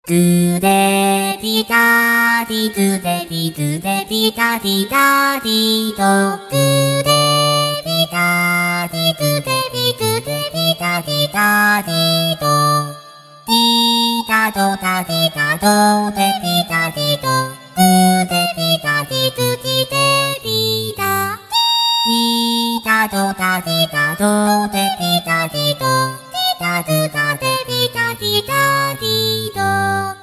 グレビタディグレビグレビタディダディドグレビタディグレビグレビタディダディドディダドダディダドデビダディドグレビタディグディデビダディダドダディダドデビダディドディダドダデビダディダディド